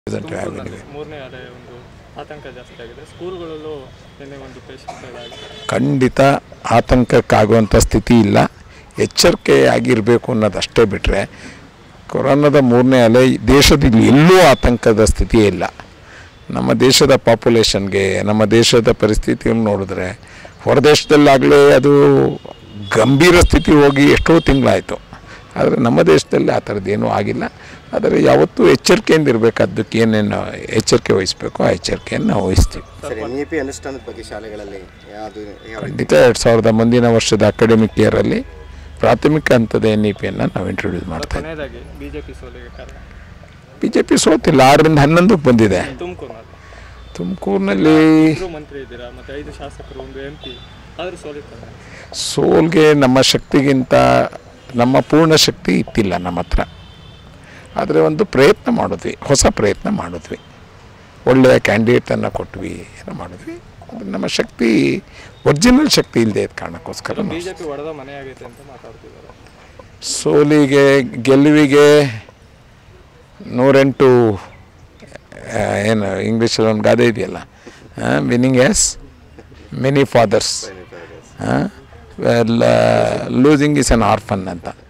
ಮೂರನೇ ಅಲೆ ಒಂದು ಆತಂಕ ಜಾಸ್ತಿ ಆಗಿದೆ. ಸ್ಕೂಲ್ಗಳಲ್ಲೂ ನಿನ್ನೆ ಒಂದು ಪೇಷಂಟ್ಗಳಾಗಿದೆ. ಖಂಡಿತ ಆತಂಕಕ್ಕಾಗುವಂಥ ಸ್ಥಿತಿ ಇಲ್ಲ. ಎಚ್ಚರಿಕೆ ಆಗಿರಬೇಕು ಅನ್ನೋದಷ್ಟೇ ಬಿಟ್ಟರೆ ಕೊರೋನಾದ ಮೂರನೇ ಅಲೆ ದೇಶದಲ್ಲಿ ಎಲ್ಲೂ ಆತಂಕದ ಸ್ಥಿತಿಯೇ ಇಲ್ಲ. ನಮ್ಮ ದೇಶದ ಪಾಪ್ಯುಲೇಷನ್ಗೆ ನಮ್ಮ ದೇಶದ ಪರಿಸ್ಥಿತಿಯನ್ನು ನೋಡಿದ್ರೆ ಹೊರದೇಶದಲ್ಲಾಗಲೇ ಅದು ಗಂಭೀರ ಸ್ಥಿತಿ ಹೋಗಿ ಎಷ್ಟೋ ತಿಂಗಳಾಯಿತು. ಆದರೆ ನಮ್ಮ ದೇಶದಲ್ಲಿ ಆ ಥರದ್ದೇನೂ ಆಗಿಲ್ಲ. ಆದರೆ ಯಾವತ್ತೂ ಎಚ್ಚರಿಕೆಯಿಂದ ಇರಬೇಕಾದ್ದಕ್ಕೆ ಏನೇನು ಎಚ್ಚರಿಕೆ ವಹಿಸಬೇಕು ಆ ಎಚ್ಚರಿಕೆಯನ್ನು ನಾವು ವಹಿಸ್ತೀವಿ. ಅನುಷ್ಠಾನದ ಬಗ್ಗೆ ಶಾಲೆಗಳಲ್ಲಿ ಖಂಡಿತ 2000 ಮುಂದಿನ ವರ್ಷದ ಅಕಾಡೆಮಿಕ್ ಇಯರಲ್ಲಿ ಪ್ರಾಥಮಿಕ ಹಂತದ NEP-ಯನ್ನು ನಾವು ಇಂಟ್ರೊಡ್ಯೂಸ್ ಮಾಡ್ತೇವೆ. ಬಿ ಜೆ ಪಿ ಸೋತಿಲ್ಲ, 6ರಿಂದ 11ಕ್ಕೆ ಬಂದಿದೆ. ತುಮಕೂರಿನಲ್ಲಿ ಸೋಲ್ಗೆ ನಮ್ಮ ಶಕ್ತಿಗಿಂತ ನಮ್ಮ ಪೂರ್ಣ ಶಕ್ತಿ ಇತ್ತಿಲ್ಲ ನಮ್ಮ ಹತ್ರ. ಆದರೆ ಒಂದು ಪ್ರಯತ್ನ ಮಾಡಿದ್ವಿ, ಹೊಸ ಪ್ರಯತ್ನ ಮಾಡಿದ್ವಿ, ಒಳ್ಳೆಯ ಕ್ಯಾಂಡಿಡೇಟನ್ನು ಕೊಟ್ವಿ, ಏನೋ ಮಾಡಿದ್ವಿ. ನಮ್ಮ ಶಕ್ತಿ ಒರಿಜಿನಲ್ ಶಕ್ತಿ ಇಲ್ಲದೆ ಇದ್ದ ಕಾರಣಕ್ಕೋಸ್ಕರ ಸೋಲಿಗೆ ಗೆಲುವಿಗೆ 108 ಏನು ಇಂಗ್ಲೀಷಲ್ಲಿ ಒಂದು ಗಾದೆ ಇದೆಯಲ್ಲ, winning has many fathers, losing is an orphan ಅಂತ.